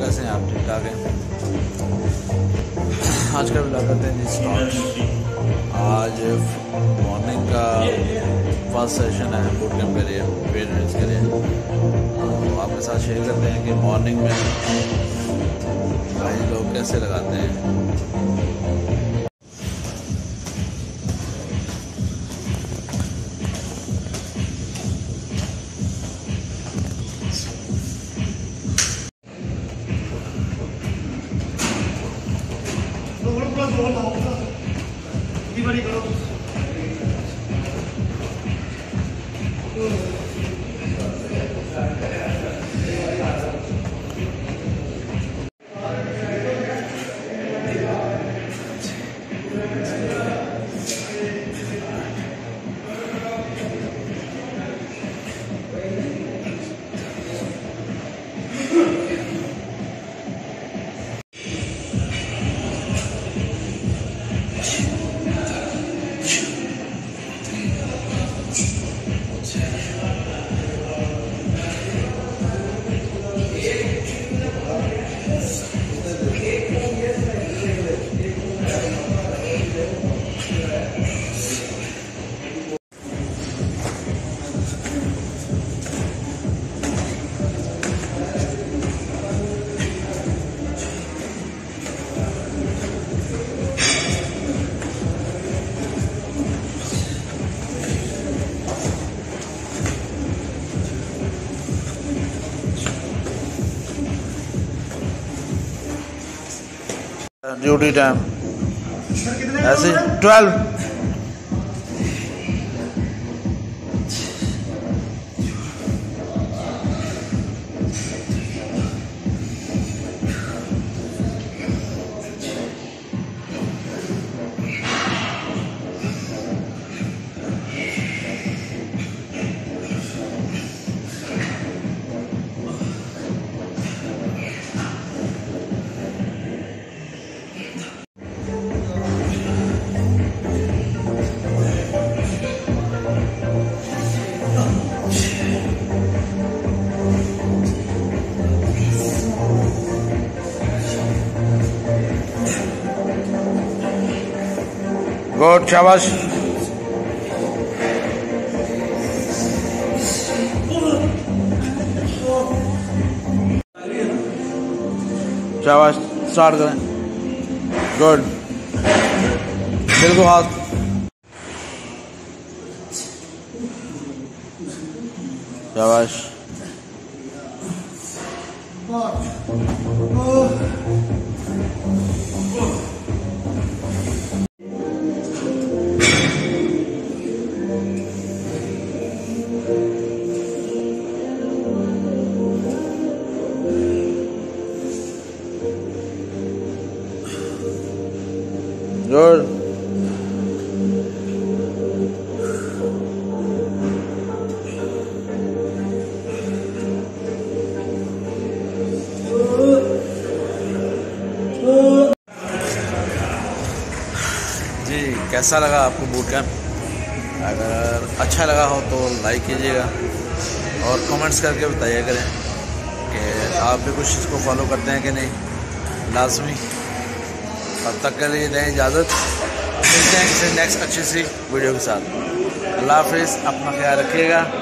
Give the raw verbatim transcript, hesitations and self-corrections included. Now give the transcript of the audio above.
कैसे हैं आप? ठीक ठाक हैं? आज का ब्लॉग करते हैं जी स्टार्ट। आज मॉर्निंग का फर्स्ट सेशन है बूट कैंप के लिए, पेरेंट्स के लिए। तो आपके साथ शेयर करते हैं कि मॉर्निंग में भाई लोग कैसे लगाते हैं। बड़ी करो ड्यूटी टाइम ऐसे ट्वेल्व। गुड, शाबाश। शाबाश, स्टार्ट करें। गुड, बिल्कुल हाथ। शाबाश। गुड, जी कैसा लगा आपको बूट कैंप? अगर अच्छा लगा हो तो लाइक कीजिएगा और कमेंट्स करके बताइए करें कि आप भी कुछ इसको फॉलो करते हैं कि नहीं, लाजमी। तब तक के लिए दें इजाज़त, मिलते हैं किसी नेक्स्ट अच्छी सी वीडियो के साथ। अल्लाह हाफिज़, अपना ख्याल रखिएगा।